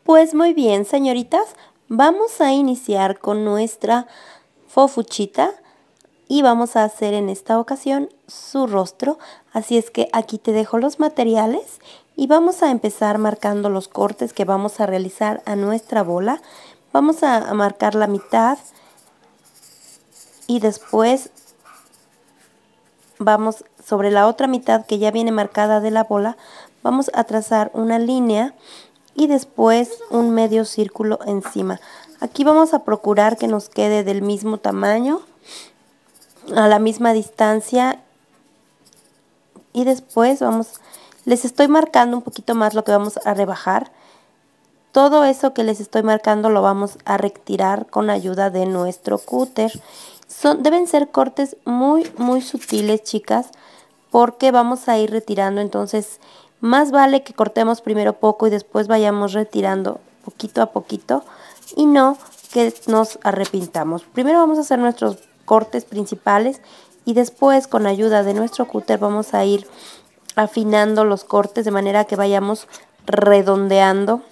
Pues muy bien, señoritas, vamos a iniciar con nuestra fofuchita y vamos a hacer en esta ocasión su rostro. Así es que aquí te dejo los materiales y vamos a empezar marcando los cortes que vamos a realizar a nuestra bola. Vamos a marcar la mitad y después vamos sobre la otra mitad que ya viene marcada de la bola, vamos a trazar una línea y después un medio círculo encima. Aquí vamos a procurar que nos quede del mismo tamaño, a la misma distancia, y después les estoy marcando un poquito más lo que vamos a rebajar. Todo eso que les estoy marcando lo vamos a retirar con ayuda de nuestro cúter. Deben ser cortes muy sutiles, chicas, porque vamos a ir retirando. Entonces, más vale que cortemos primero poco y después vayamos retirando poquito a poquito y no que nos arrepintamos. Primero vamos a hacer nuestros cortes principales y después con ayuda de nuestro cúter vamos a ir afinando los cortes de manera que vayamos redondeando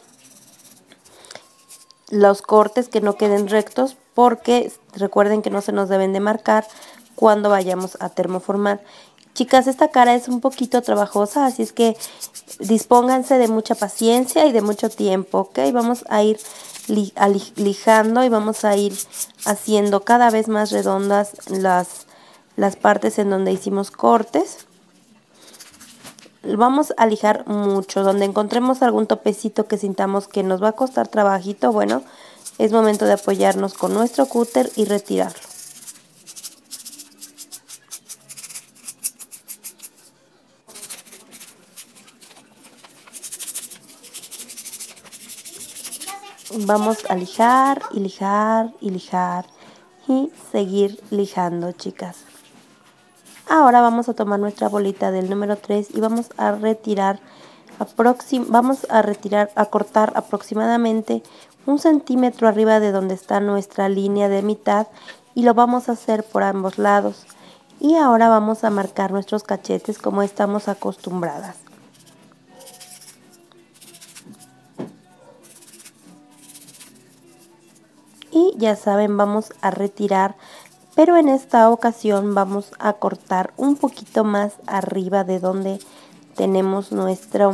los cortes, que no queden rectos, porque recuerden que no se nos deben de marcar cuando vayamos a termoformar. Chicas, esta cara es un poquito trabajosa, así es que dispónganse de mucha paciencia y de mucho tiempo, ¿ok? Vamos a ir lijando y vamos a ir haciendo cada vez más redondas las partes en donde hicimos cortes. Vamos a lijar mucho, donde encontremos algún topecito que sintamos que nos va a costar trabajito, bueno, es momento de apoyarnos con nuestro cúter y retirarlo. Vamos a lijar y lijar y lijar y seguir lijando, chicas. Ahora vamos a tomar nuestra bolita del número 3 y vamos a retirar a cortar aproximadamente 1 centímetro arriba de donde está nuestra línea de mitad y lo vamos a hacer por ambos lados. Y ahora vamos a marcar nuestros cachetes como estamos acostumbradas. Y ya saben, vamos a retirar, pero en esta ocasión vamos a cortar un poquito más arriba de donde tenemos nuestra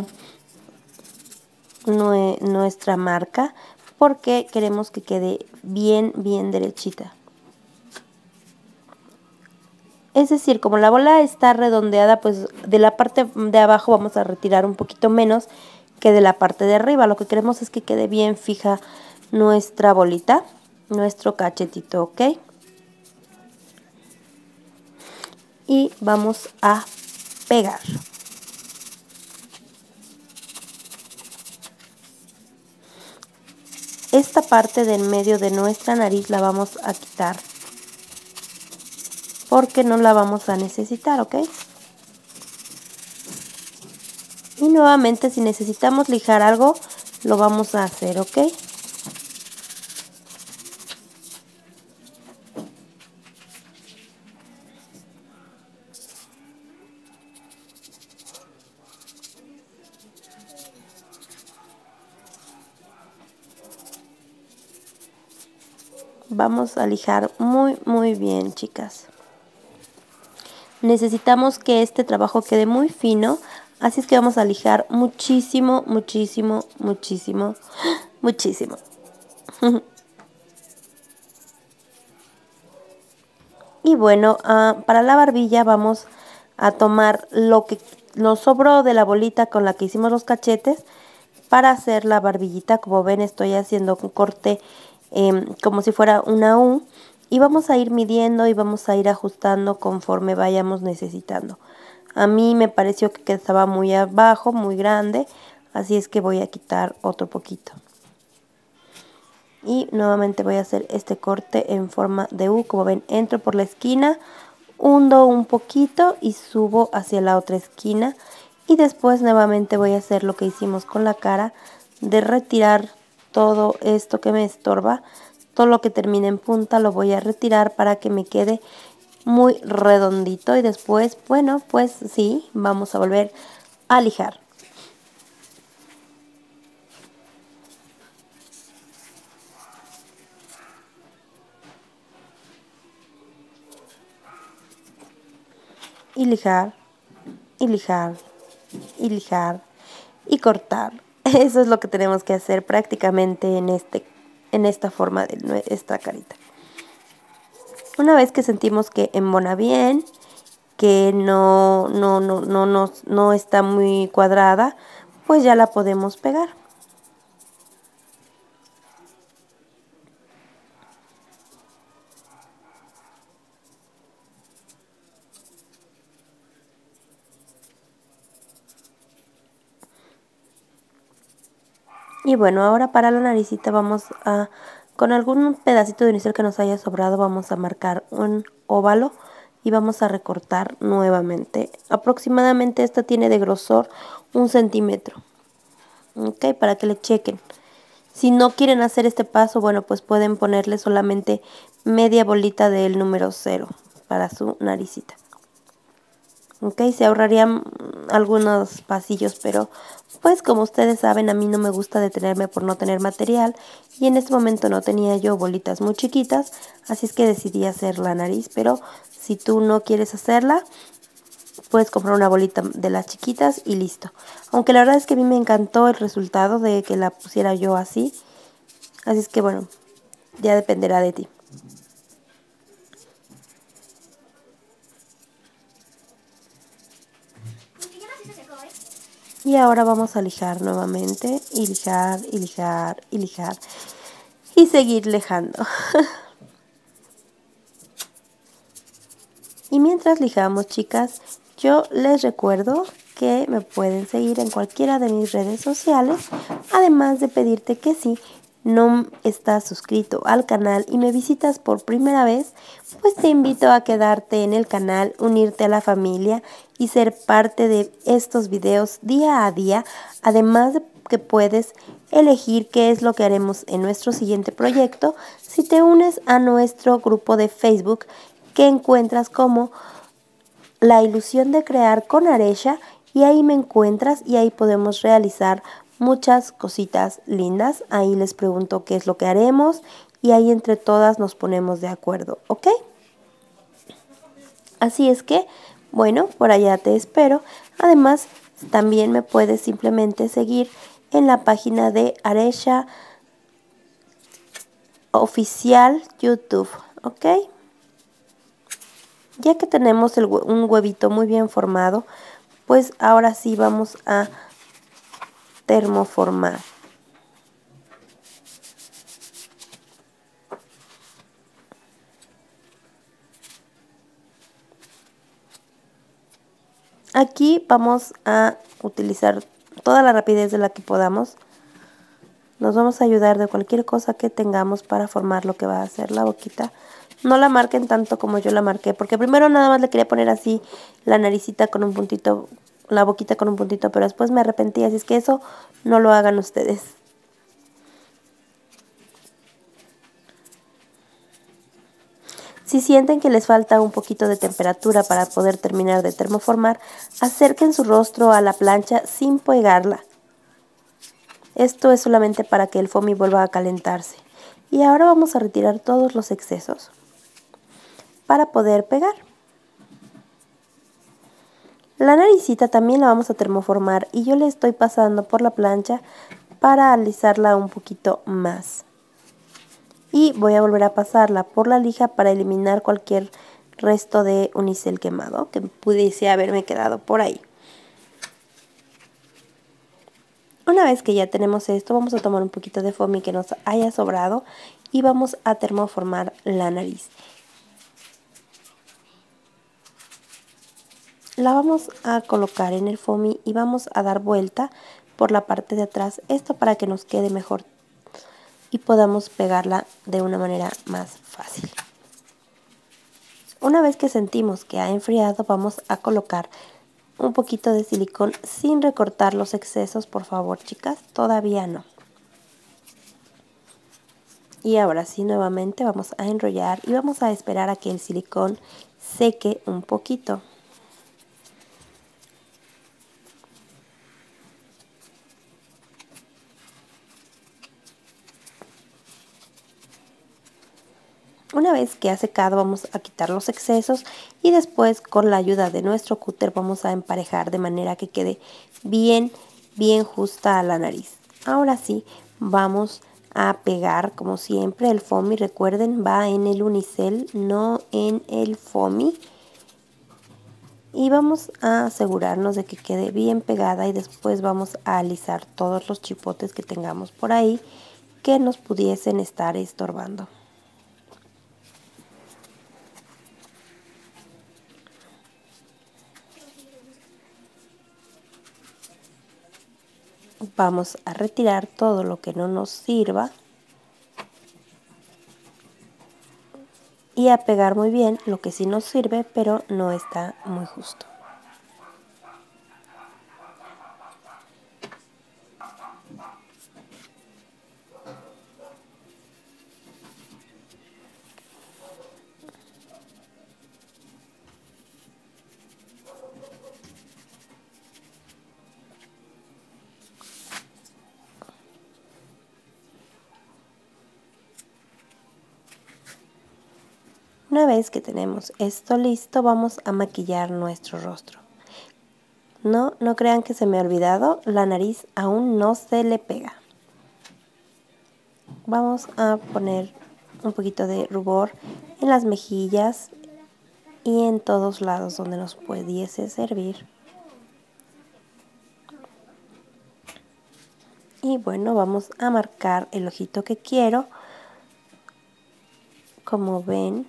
marca, porque queremos que quede bien derechita. Es decir, como la bola está redondeada, pues de la parte de abajo vamos a retirar un poquito menos que de la parte de arriba. Lo que queremos es que quede bien fija nuestra bolita, nuestro cachetito, ¿ok? Y vamos a pegar. Esta parte del medio de nuestra nariz la vamos a quitar porque no la vamos a necesitar, ¿ok? Y nuevamente, si necesitamos lijar algo, lo vamos a hacer, ¿ok? Vamos a lijar muy bien, chicas. Necesitamos que este trabajo quede muy fino, así es que vamos a lijar muchísimo. Y bueno, para la barbilla vamos a tomar lo que nos sobró de la bolita con la que hicimos los cachetes para hacer la barbillita. Como ven, estoy haciendo un corte como si fuera una U. Y vamos a ir midiendo y vamos a ir ajustando conforme vayamos necesitando. A mí me pareció que estaba muy abajo, muy grande, así es que voy a quitar otro poquito. Y nuevamente voy a hacer este corte en forma de U. Como ven, entro por la esquina, hundo un poquito y subo hacia la otra esquina. Y después nuevamente voy a hacer lo que hicimos con la cara, de retirar todo esto que me estorba. Todo lo que termine en punta lo voy a retirar para que me quede muy redondito. Y después, bueno, pues sí, vamos a volver a lijar. y lijar, y lijar, y lijar, y cortar. Eso es lo que tenemos que hacer prácticamente en esta forma de nuestra carita. Una vez que sentimos que embona bien, que no está muy cuadrada, pues ya la podemos pegar. Y bueno, ahora para la naricita vamos a, con algún pedacito de unicel que nos haya sobrado, vamos a marcar un óvalo y vamos a recortar nuevamente. Aproximadamente esta tiene de grosor 1 centímetro. Ok, para que le chequen. Si no quieren hacer este paso, bueno, pues pueden ponerle solamente media bolita del número 0 para su naricita. Ok, se ahorrarían algunos pasillos, pero pues como ustedes saben, a mí no me gusta detenerme por no tener material y en este momento no tenía yo bolitas muy chiquitas, así es que decidí hacer la nariz, pero si tú no quieres hacerla, puedes comprar una bolita de las chiquitas y listo. Aunque la verdad es que a mí me encantó el resultado de que la pusiera yo así, así es que bueno, ya dependerá de ti. Y ahora vamos a lijar nuevamente, y lijar, y lijar, y lijar, y seguir lijando. Y mientras lijamos, chicas, yo les recuerdo que me pueden seguir en cualquiera de mis redes sociales, además de pedirte que si no estás suscrito al canal y me visitas por primera vez, pues te invito a quedarte en el canal, unirte a la familia y ser parte de estos videos día a día, además de que puedes elegir qué es lo que haremos en nuestro siguiente proyecto si te unes a nuestro grupo de Facebook que encuentras como La Ilusión de Crear con Aresha, y ahí me encuentras y ahí podemos realizar muchas cositas lindas. Ahí les pregunto qué es lo que haremos y ahí entre todas nos ponemos de acuerdo, ¿ok? Así es que, bueno, por allá te espero. Además, también me puedes simplemente seguir en la página de Aresha Oficial YouTube, ¿ok? Ya que tenemos un huevito muy bien formado, pues ahora sí vamos a termoformar. Aquí vamos a utilizar toda la rapidez de la que podamos. Nos vamos a ayudar de cualquier cosa que tengamos para formar lo que va a ser la boquita. No la marquen tanto como yo la marqué, porque primero nada más le quería poner así la naricita con un puntito, la boquita con un puntito, pero después me arrepentí, así es que eso no lo hagan ustedes. Si sienten que les falta un poquito de temperatura para poder terminar de termoformar, acerquen su rostro a la plancha sin pegarla. Esto es solamente para que el foamy vuelva a calentarse. Y ahora vamos a retirar todos los excesos para poder pegar. La naricita también la vamos a termoformar y yo le estoy pasando por la plancha para alisarla un poquito más. Y voy a volver a pasarla por la lija para eliminar cualquier resto de unicel quemado que pudiese haberme quedado por ahí. Una vez que ya tenemos esto, vamos a tomar un poquito de foamy que nos haya sobrado y vamos a termoformar la nariz. La vamos a colocar en el foamy y vamos a dar vuelta por la parte de atrás, esto para que nos quede mejor y podamos pegarla de una manera más fácil. Una vez que sentimos que ha enfriado, vamos a colocar un poquito de silicón sin recortar los excesos, por favor, chicas, todavía no. Y ahora sí, nuevamente vamos a enrollar y vamos a esperar a que el silicón seque un poquito. Una vez que ha secado, vamos a quitar los excesos y después con la ayuda de nuestro cúter vamos a emparejar de manera que quede bien justa a la nariz. Ahora sí, vamos a pegar como siempre el foamy. Recuerden, va en el unicel, no en el foamy. Y vamos a asegurarnos de que quede bien pegada y después vamos a alisar todos los chipotes que tengamos por ahí que nos pudiesen estar estorbando. Vamos a retirar todo lo que no nos sirva y a pegar muy bien lo que sí nos sirve, pero no está muy justo. Una vez que tenemos esto listo, vamos a maquillar nuestro rostro. No crean que se me ha olvidado, la nariz aún no se le pega. Vamos a poner un poquito de rubor en las mejillas y en todos lados donde nos pudiese servir. Y bueno, vamos a marcar el ojito que quiero. Como ven,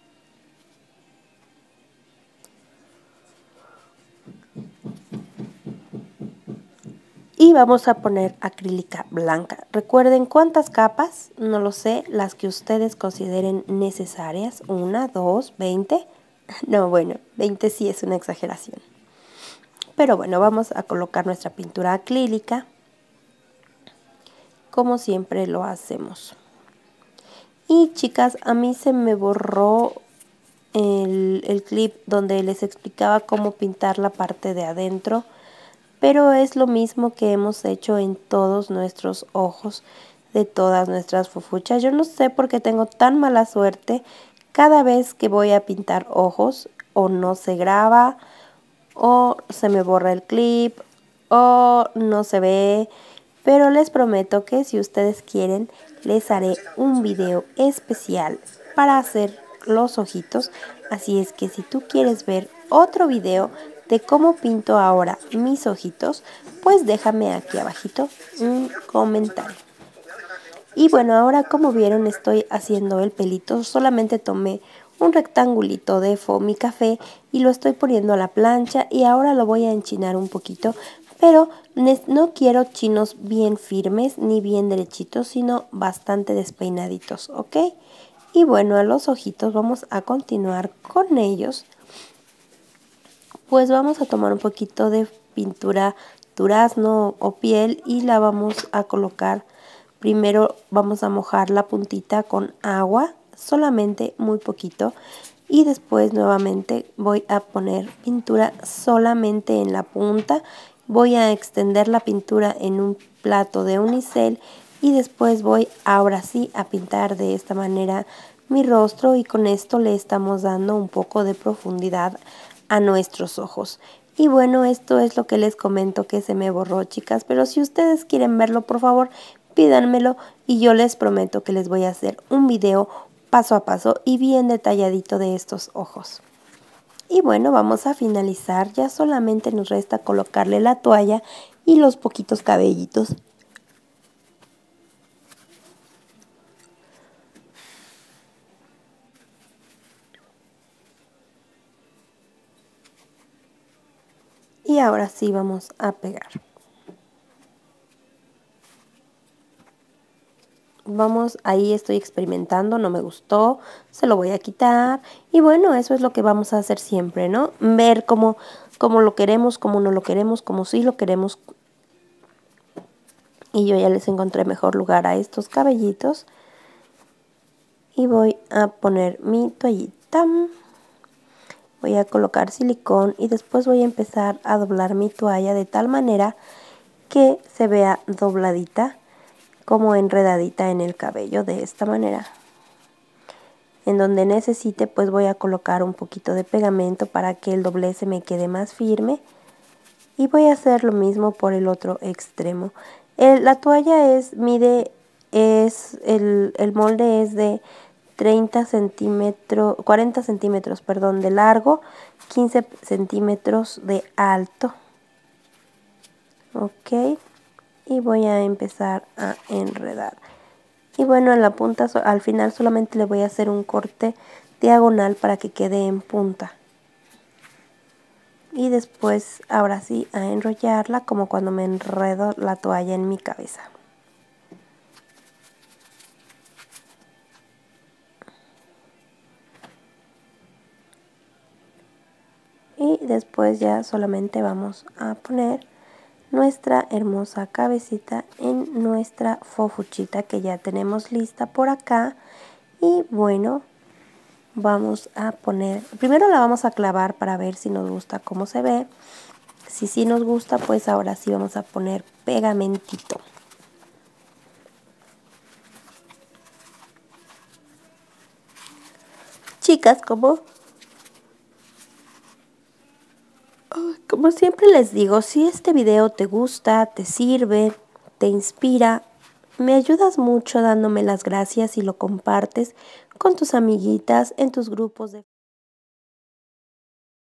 y vamos a poner acrílica blanca. Recuerden cuántas capas, no lo sé, las que ustedes consideren necesarias. 1, 2, 20. No, bueno, 20 sí es una exageración. Pero bueno, vamos a colocar nuestra pintura acrílica como siempre lo hacemos. Y chicas, a mí se me borró el clip donde les explicaba cómo pintar la parte de adentro, pero es lo mismo que hemos hecho en todos nuestros ojos de todas nuestras fufuchas. Yo no sé por qué tengo tan mala suerte. Cada vez que voy a pintar ojos o no se graba o se me borra el clip o no se ve, pero les prometo que si ustedes quieren les haré un video especial para hacer los ojitos. Así es que si tú quieres ver otro video de cómo pinto ahora mis ojitos, pues déjame aquí abajito un comentario. Y bueno, ahora como vieron estoy haciendo el pelito. Solamente tomé un rectangulito de foamy café y lo estoy poniendo a la plancha y ahora lo voy a enchinar un poquito, pero no quiero chinos bien firmes ni bien derechitos, sino bastante despeinaditos, ¿ok? Y bueno, a los ojitos vamos a continuar con ellos. Pues vamos a tomar un poquito de pintura durazno o piel y la vamos a colocar. Primero vamos a mojar la puntita con agua, solamente muy poquito, y después nuevamente voy a poner pintura solamente en la punta. Voy a extender la pintura en un plato de unicel y después voy ahora sí a pintar de esta manera mi rostro, y con esto le estamos dando un poco de profundidad a nuestros ojos. Y bueno, esto es lo que les comento que se me borró, chicas, pero si ustedes quieren verlo, por favor, pídanmelo y yo les prometo que les voy a hacer un video paso a paso y bien detalladito de estos ojos. Y bueno, vamos a finalizar, ya solamente nos resta colocarle la toalla y los poquitos cabellitos. Y ahora sí vamos a pegar. Vamos, ahí estoy experimentando, no me gustó, se lo voy a quitar. Y bueno, eso es lo que vamos a hacer siempre, ¿no? Ver cómo lo queremos, cómo no lo queremos, cómo sí lo queremos. Y yo ya les encontré mejor lugar a estos cabellitos. Y voy a poner mi toallita. Voy a colocar silicón y después voy a empezar a doblar mi toalla de tal manera que se vea dobladita, como enredadita en el cabello, de esta manera. En donde necesite pues voy a colocar un poquito de pegamento para que el doblez se me quede más firme. Y voy a hacer lo mismo por el otro extremo. La toalla el molde es de 40 centímetros, perdón, de largo, 15 centímetros de alto. Ok, y voy a empezar a enredar. Y bueno, en la punta, al final solamente le voy a hacer un corte diagonal para que quede en punta. Y después, ahora sí, a enrollarla como cuando me enredo la toalla en mi cabeza. Y después ya solamente vamos a poner nuestra hermosa cabecita en nuestra fofuchita que ya tenemos lista por acá. Y bueno, vamos a poner, primero la vamos a clavar para ver si nos gusta cómo se ve. Si sí nos gusta, pues ahora sí vamos a poner pegamentito. Chicas, como siempre les digo, si este video te gusta, te sirve, te inspira, me ayudas mucho dándome las gracias y lo compartes con tus amiguitas en tus grupos de